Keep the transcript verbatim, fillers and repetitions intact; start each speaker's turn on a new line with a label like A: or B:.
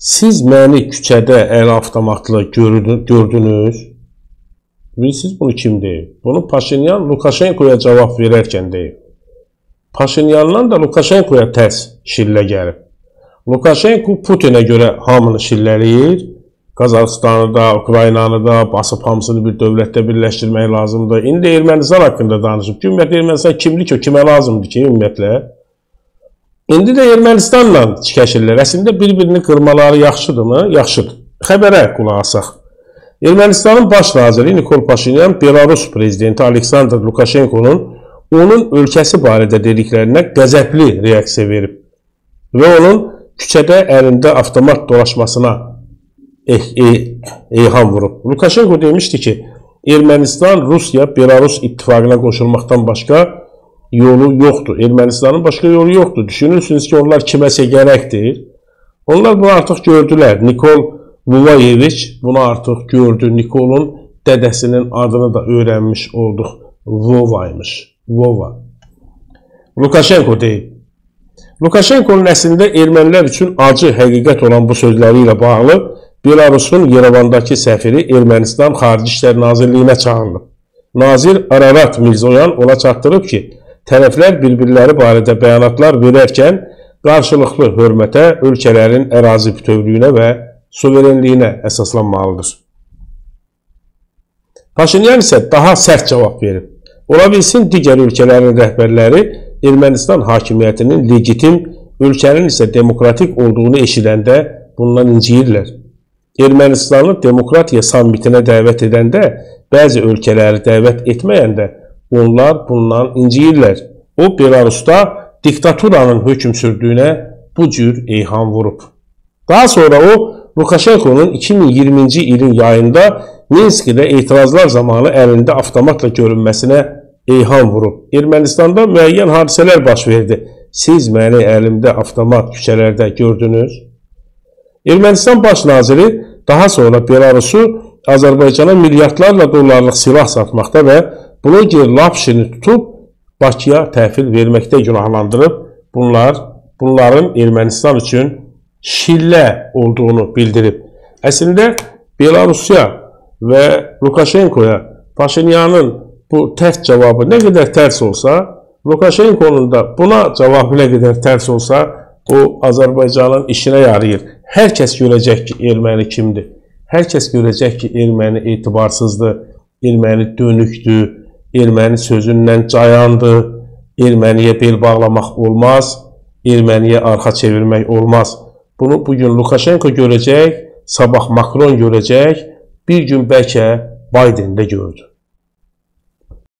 A: Siz məni küçədə əl avtomatla gördünüz. Bilirsiniz bunu kim deyir? Bunu Paşinyan Lukashenko'ya cavab verərkən deyir. Paşinyandan da Lukashenko'ya tərs şillə gəlib. Lukashenko Putinə görə hamını şillələyir. Qazaxıstanı da, Ukraynanı da basıb hamısını bir dövlətdə birləşdirmək lazımdır. İndi Ermənistan haqqında danışıb. Ümumiyyətlə Ermənistan kimlik o, kimə lazımdır ki, ümumiyyətlə? İndi də Ermənistanla çəkəşirlər. Əslində bir-birini qırmaları yaxşıdırmı? Yaxşıdır. Xəbərə qulaq asaq. Ermənistanın baş naziri Nikol Paşinyan, Belarus prezidenti Aleksandr Lukashenko'nun onun ölkəsi barədə dediklərinə qəzəbli reaksiya verib və onun küçədə əlində avtomat dolaşmasına eyham vurub. Lukashenko demişdi ki, Ermənistan, Rusiya, Belarus ittifaqına qoşulmaqdan başqa yolu yoxdur. Ermənistanın başqa yolu yoxdur. Düşünürsünüz ki, onlar kiməsə gərəkdir. Onlar bunu artıq gördülər. Nikol Vuvayeviç bunu artıq gördü. Nikolun dədəsinin adını da öyrənmiş olduq. Vovaymış. Vova. Lukashenko deyib. Lukashenko'nun əslində ermənilər üçün acı həqiqət olan bu sözləri ilə bağlı Belarusun Yerevandakı səfiri Ermənistan Xarici İşlər Nazirliyinə çağırılıb. Nazir Ararat Mirzoyan ona çatdırıb ki, tərəflər bir-birləri barədə bəyanatlar verərkən qarşılıqlı hörmətə, ölkələrin ərazi bütövlüyünə və suverenliyinə əsaslanmalıdır. Paşinyan isə daha sərt cavab verib. Ola bilsin, digər ölkələrin rəhbərləri Ermənistan hakimiyyətinin legitim, ölkənin isə demokratik olduğunu eşidəndə bundan inciyirlər. Ermənistanı demokratiya sammitinə dəvət edəndə, bəzi ölkələri dəvət etməyəndə onlar bundan inciyirlər. O, Belarusda diktaturanın hökm sürdüyünə bu cür eyham vurub. Daha sonra o, Lukashenko'nun iki min iyirminci ilin yayında Minsk'də etirazlar zamanı əlində avtomatla görünməsinə eyham vurub. Ermənistanda müəyyən hadisələr baş verdi. Siz məni əlimdə avtomat küçələrdə gördünüz. Ermənistan baş naziri daha sonra Belarusu Azərbaycana milyardlarla dollarlıq silah satmaqda və bloger Lapşini tutub Bakıya təhvil verməkdə günahlandırıb. Bunlar, bunların Ermənistan üçün şillə olduğunu bildirib. Əslində Belarusiya və Lukashenko'ya Paşinyanın bu tərs cavabı nə qədər tərs olsa, Lukashenko'nun da buna cavabı nə qədər tərs olsa, o Azərbaycanın işinə yarayır. Hər kəs görəcək ki, erməni kimdir? Hər kəs görəcək ki, erməni etibarsızdır, erməni dönükdür, erməni sözündən cayandır, erməniyə bel bağlamaq olmaz, erməniyə arxa çevirmək olmaz. Bunu bugün Lukashenko görəcək, sabah Macron görəcək, bir gün bəlkə Biden də gördü.